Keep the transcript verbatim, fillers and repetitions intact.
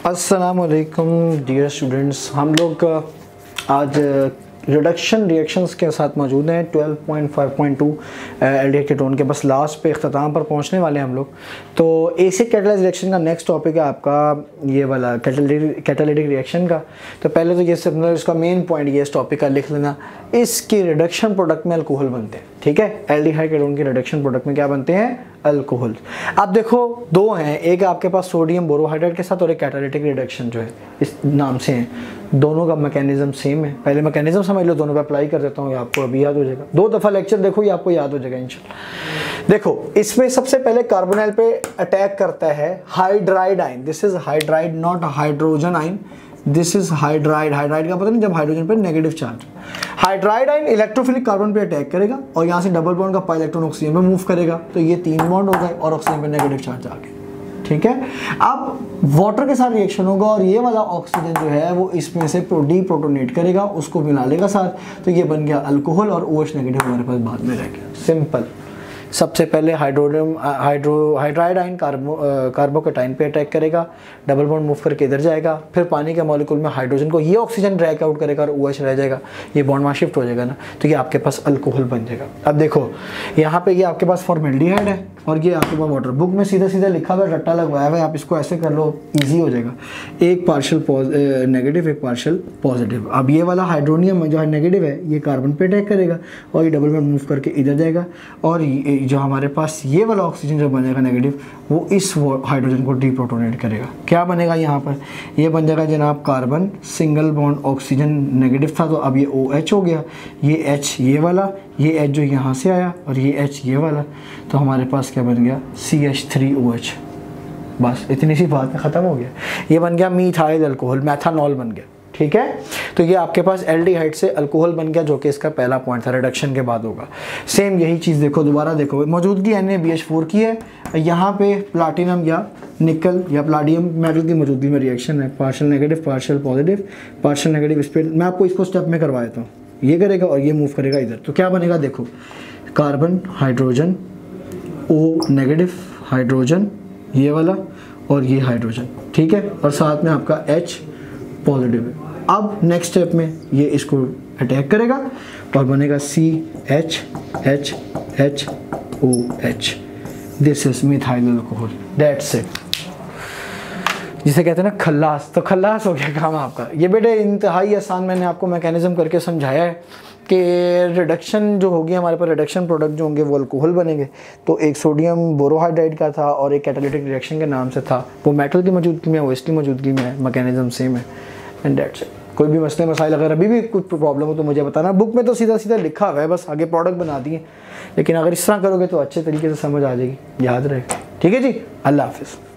अस्सलामुअलैकुम dear students, हम लोग आज रिडक्शन रिएक्शंस के साथ मौजूद हैं। Twelve point five point two aldehyde ketone के बस लास्ट पे इख्तिताम पर पहुंचने वाले हैं हम लोग। तो एसिड कैटालाइज रिएक्शन का नेक्स्ट टॉपिक है आपका ये वाला कैटालिटिक कैटालिटिक रिएक्शन का। तो पहले तो ये सब इसका मेन पॉइंट ये इस टॉपिक का लिख लेना, इसके रिडक्शन प्रोडक्ट में अल्कोहल बनते हैं। ठीक है, एल्डिहाइड कीटोन के रिडक्शन प्रोडक्ट में क्या बनते हैं? अल्कोहल। अब देखो दो हैं, एक आपके पास सोडियम बोरोहाइड्रेट के साथ और एक कैटालिटिक रिडक्शन जो है इस नाम से है। दोनों का मैकेनिज्म सेम है। पहले मैकेनिज्म समझ लो, दोनों पे अप्लाई कर देता हूँ, ये आपको अभी याद हो जाएगा। दो दफ़ा लेक्चर देखो, ये आपको याद हो जाएगा इंशाल्लाह। देखो इसमें सबसे पहले कार्बोनाइल पे अटैक करता है hydride ion. This is hydride, not hydrogen ion, this is hydride. Hydride का पता नहीं, जब हाइड्रोजन पे negative charge. Hydride ion electrophilic carbon पे अटैक करेगा और यहाँ से डबल बॉन्ड का पाई इलेक्ट्रॉन ऑक्सीजन पे मूव करेगा, तो ये तीन बॉन्ड हो गए और ऑक्सीजन पे नेगेटिव चार्ज आ गया। ठीक है, अब वाटर के साथ रिएक्शन होगा और ये वाला ऑक्सीजन जो है वो इसमें से डी प्रोटोनेट करेगा, उसको मिला लेगा साथ, तो ये बन गया अल्कोहल और OH नेगेटिव हमारे पास बाद में रह गया। सिंपल। सबसे पहले हाइड्रोडियम hydro hydride ion carbo carbocation पे अटैक करेगा, डबल बॉन्ड मूव करके इधर जाएगा, फिर पानी के मॉलिक्यूल में हाइड्रोजन को ये ऑक्सीजन ड्रैग आउट करेगा और OH रह जाएगा, ये बॉन्ड वहाँ शिफ्ट हो जाएगा ना, तो ये आपके पास अल्कोहल बन जाएगा। अब देखो यहाँ पे ये आपके पास फॉर्मेल्डिहाइड है और ये आपके पास वाटर। बुक में सीधा सीधा लिखा हुआ है, रट्टा लगवाया हुआ है, आप इसको ऐसे कर लो, ईजी हो जाएगा। एक पार्शियल नेगेटिव, एक पार्शियल पॉजिटिव। अब ये वाला हाइड्रोनियम जो है नेगेटिव है, ये कार्बन पे अटैक करेगा और ये डबल बॉन्ड मूव करके इधर जाएगा, और जो हमारे पास ये वाला ऑक्सीजन जो बनेगा नेगेटिव, वो इस हाइड्रोजन को डीप्रोटोनेट करेगा। क्या बनेगा यहाँ पर? ये बन जाएगा जनाब carbon single bond oxygen negative था, तो अब ये OH हो गया, ये H ये वाला, ये H जो यहाँ से आया और ये H ये वाला, तो हमारे पास क्या बन गया? C H three O H. बस इतनी सी बात में ख़त्म हो गया। ये बन गया मीथाइल अल्कोहल, मैथानॉल बन गया। ठीक है, तो ये आपके पास एल्डिहाइड से अल्कोहल बन गया, जो कि इसका पहला पॉइंट था, रिडक्शन के बाद होगा। सेम यही चीज़ देखो, दोबारा देखो, मौजूदगी N A B H four की है, यहाँ पे प्लाटिनम या निकल या प्लाटियम मेटल की मौजूदगी में रिएक्शन है, partial negative partial positive partial negative speed. मैं आपको इसको स्टेप में करवा देता हूँ, ये करेगा और ये मूव करेगा इधर, तो क्या बनेगा? देखो carbon hydrogen, O negative hydrogen ये वाला और ये हाइड्रोजन। ठीक है, और साथ में आपका H पॉजिटिव है। अब नेक्स्ट स्टेप में ये इसको अटैक करेगा और बनेगा C H H H O H. This is methyl alcohol, that's it. जिसे कहते हैं ना खल्लास, तो खल्लास हो गया काम आपका। ये बेटे इंतहाई आसान मैंने आपको मैकेनिज्म करके समझाया है कि रिडक्शन जो होगी हमारे पास, रिडक्शन प्रोडक्ट जो होंगे वो अल्कोहल बनेंगे। तो एक सोडियम बोरोहाइड्राइड का था और एक कैटालिटिक रिएक्शन के नाम से था, वो मेटल की मौजूदगी में, OH की मौजूदगी में है, मैकेनिज्म सेम है, एंड दैट्स इट। कोई भी मसले मसाइल अगर अभी भी कुछ प्रॉब्लम हो तो मुझे बताना। बुक में तो सीधा सीधा लिखा हुआ है, बस आगे प्रोडक्ट बना दिए, लेकिन अगर इस तरह करोगे तो अच्छे तरीके से समझ आ जाएगी, याद रहेगा। ठीक है जी, अल्लाह हाफिज़।